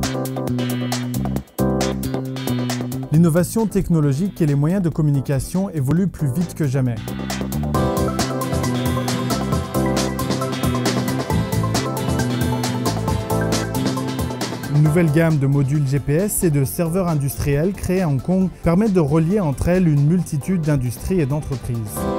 L'innovation technologique et les moyens de communication évoluent plus vite que jamais. Une nouvelle gamme de modules GPS et de serveurs industriels créés à Hong Kong permettent de relier entre elles une multitude d'industries et d'entreprises.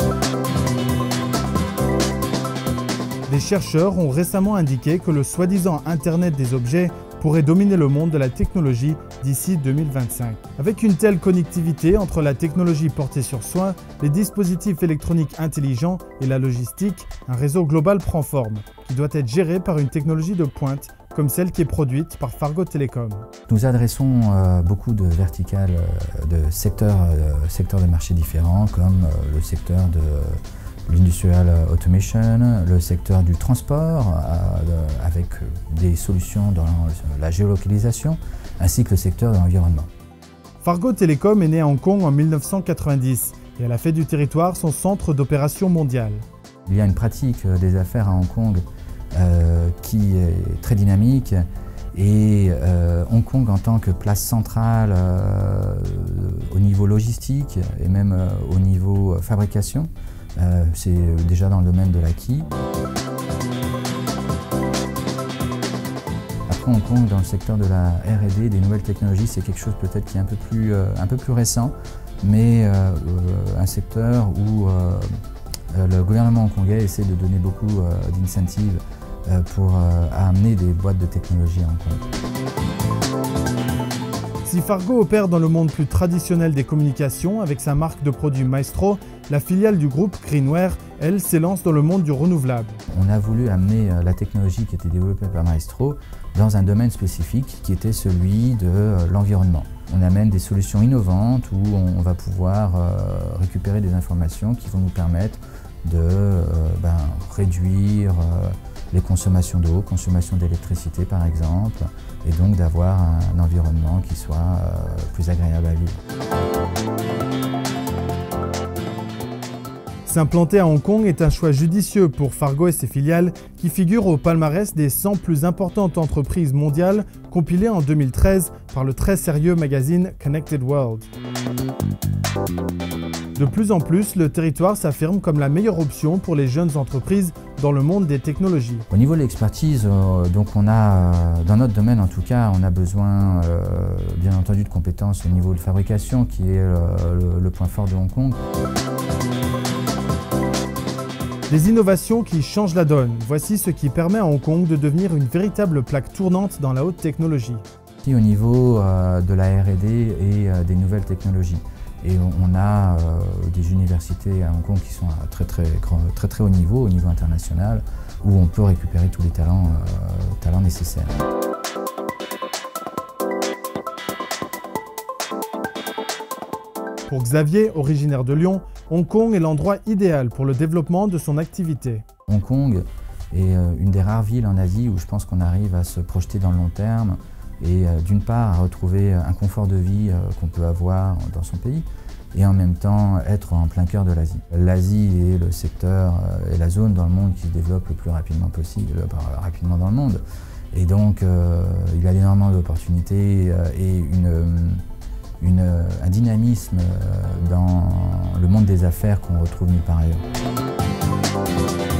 Des chercheurs ont récemment indiqué que le soi-disant Internet des objets pourrait dominer le monde de la technologie d'ici 2025. Avec une telle connectivité entre la technologie portée sur soi, les dispositifs électroniques intelligents et la logistique, un réseau global prend forme, qui doit être géré par une technologie de pointe, comme celle qui est produite par Fargo Telecom. Nous adressons beaucoup de verticales, de secteurs de marché différents, comme le secteur de l'industrial automation, le secteur du transport, avec des solutions dans la géolocalisation, ainsi que le secteur de l'environnement. Fargo Telecom est né à Hong Kong en 1990 et elle a fait du territoire son centre d'opération mondial. Il y a une pratique des affaires à Hong Kong qui est très dynamique et Hong Kong en tant que place centrale au niveau logistique et même au niveau fabrication, c'est déjà dans le domaine de l'acquis. Après Hong Kong, dans le secteur de la R&D, des nouvelles technologies, c'est quelque chose peut-être qui est un peu plus récent, mais un secteur où le gouvernement hongkongais essaie de donner beaucoup d'incentives pour amener des boîtes de technologie à Hong Kong. Si Fargo opère dans le monde plus traditionnel des communications avec sa marque de produits Maestro, la filiale du groupe Greenware, elle, s'élance dans le monde du renouvelable. On a voulu amener la technologie qui était développée par Maestro dans un domaine spécifique qui était celui de l'environnement. On amène des solutions innovantes où on va pouvoir récupérer des informations qui vont nous permettre de réduire les consommations d'eau, consommation d'électricité par exemple, et donc d'avoir un environnement qui soit plus agréable à vivre. S'implanter à Hong Kong est un choix judicieux pour Fargo et ses filiales qui figurent au palmarès des 100 plus importantes entreprises mondiales compilées en 2013 par le très sérieux magazine Connected World. De plus en plus, le territoire s'affirme comme la meilleure option pour les jeunes entreprises dans le monde des technologies. Au niveau de l'expertise, donc on a, dans notre domaine en tout cas, on a besoin bien entendu de compétences au niveau de fabrication qui est le point fort de Hong Kong. Des innovations qui changent la donne. Voici ce qui permet à Hong Kong de devenir une véritable plaque tournante dans la haute technologie. Au niveau de la R&D et des nouvelles technologies. Et on a des universités à Hong Kong qui sont à très haut niveau, au niveau international, où on peut récupérer tous les talents nécessaires. Pour Xavier, originaire de Lyon, Hong Kong est l'endroit idéal pour le développement de son activité. Hong Kong est une des rares villes en Asie où je pense qu'on arrive à se projeter dans le long terme et d'une part à retrouver un confort de vie qu'on peut avoir dans son pays et en même temps être en plein cœur de l'Asie. L'Asie est le secteur et la zone dans le monde qui se développe le plus rapidement possible, rapidement dans le monde. Et donc il y a énormément d'opportunités et un dynamisme dans le monde des affaires qu'on retrouve nulle part ailleurs.